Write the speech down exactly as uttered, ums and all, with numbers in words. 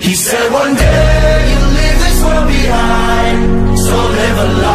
He said one day you'll leave this world behind, so live a life